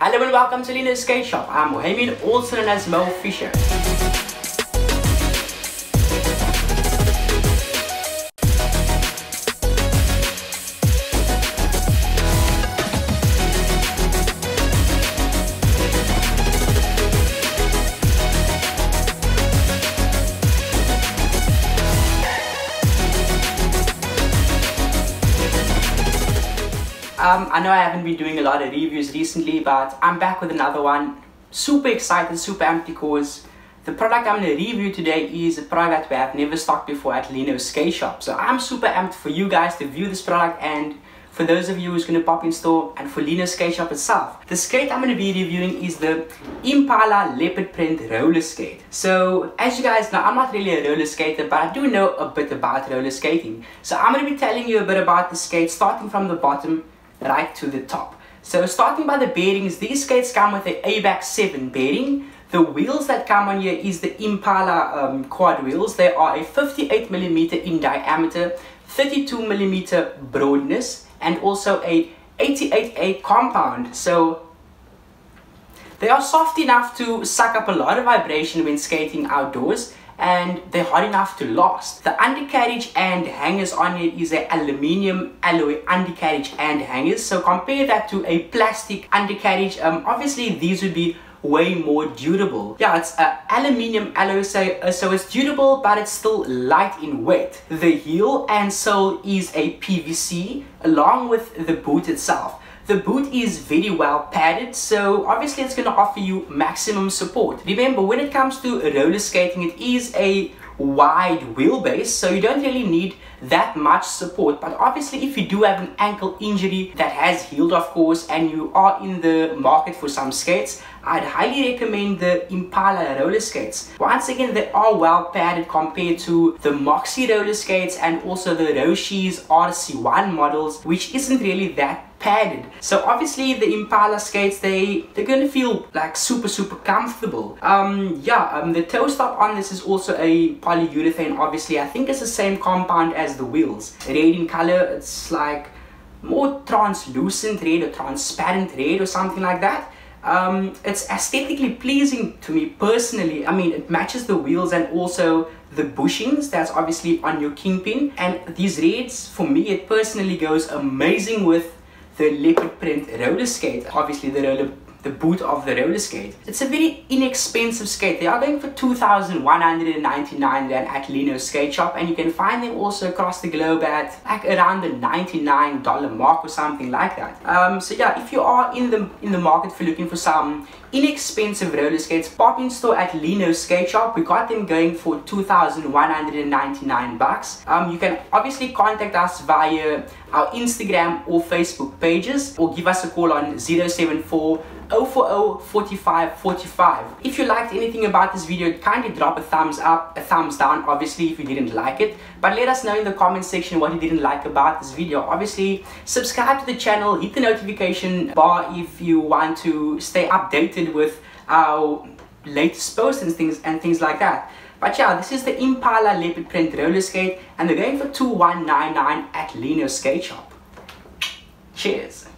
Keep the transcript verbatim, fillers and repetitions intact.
Hello and welcome to Lino's Skate Shop. I'm Mohamian, also known as Mo Fisher. Um, I know I haven't been doing a lot of reviews recently, but I'm back with another one. Super excited, super amped because the product I'm going to review today is a product that we have never stocked before at Lino's Skate Shop. So I'm super amped for you guys to view this product and for those of you who's going to pop in store and for Lino's Skate Shop itself. The skate I'm going to be reviewing is the Impala Leopard Print Roller Skate. So as you guys know, I'm not really a roller skater, but I do know a bit about roller skating. So I'm going to be telling you a bit about the skate starting from the bottom right to the top. So starting by the bearings, these skates come with a A B A C seven bearing. The wheels that come on here is the Impala um, quad wheels. They are a fifty-eight millimeter in diameter, thirty-two millimeter broadness, and also a eighty-eight A compound. So they are soft enough to suck up a lot of vibration when skating outdoors, and they're hard enough to last. The undercarriage and hangers on here is a aluminium alloy undercarriage and hangers. So compare that to a plastic undercarriage. Um, obviously these would be way more durable. Yeah, it's a aluminium alloy, so, uh, so it's durable, but it's still light in weight. The heel and sole is a P V C along with the boot itself. The boot is very well padded, so obviously it's going to offer you maximum support. Remember, when it comes to roller skating, it is a wide wheelbase, so you don't really need that much support. But obviously if you do have an ankle injury that has healed, of course, and you are in the market for some skates, I'd highly recommend the Impala roller skates. Once again, they are well padded compared to the Moxie roller skates and also the Roshi's R C one models, which isn't really that padded. So obviously the Impala skates, they they're gonna feel like super super comfortable. Um yeah, um the toe stop on this is also a polyurethane. Obviously I think it's the same compound as the wheels. Red in color, it's like more translucent red or transparent red or something like that. Um, it's aesthetically pleasing to me personally. I mean, it matches the wheels and also the bushings that's obviously on your kingpin. And these reds, for me, it personally goes amazing with the leopard print roller skate. Obviously, the roller, the boot of the roller skate. It's a very inexpensive skate. They are going for two thousand one hundred ninety-nine rand at Lino's Skate Shop, and you can find them also across the globe at like around the ninety-nine dollar mark or something like that. Um, so yeah, if you are in the in the market for looking for some inexpensive roller skates, pop in store at Lino's Skate Shop. We got them going for two thousand one hundred ninety-nine bucks. Um, you can obviously contact us via our Instagram or Facebook pages, or give us a call on zero seven four, zero four zero, four five four five. If you liked anything about this video, kindly drop a thumbs up, a thumbs down, obviously, if you didn't like it. But let us know in the comment section what you didn't like about this video. Obviously, subscribe to the channel, hit the notification bar if you want to stay updated with our latest posts and things and things like that. But yeah, this is the Impala Leopard Print Roller Skate, and they're going for two thousand one hundred ninety-nine at Lino's Skate Shop. Cheers!